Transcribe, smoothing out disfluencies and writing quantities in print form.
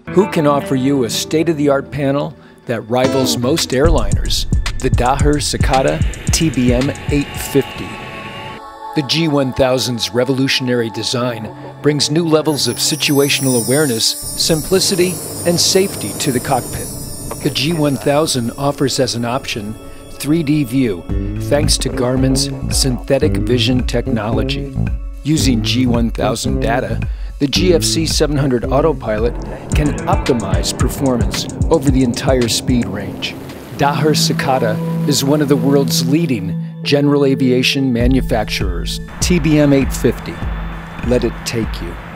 Who can offer you a state-of-the-art panel that rivals most airliners? The Daher-Socata TBM 850. The G-1000's revolutionary design brings new levels of situational awareness, simplicity, and safety to the cockpit. The G-1000 offers as an option 3D view thanks to Garmin's synthetic vision technology. Using G-1000 data, the GFC 700 autopilot can optimize performance over the entire speed range. Daher-Socata is one of the world's leading general aviation manufacturers. TBM 850. Let it take you.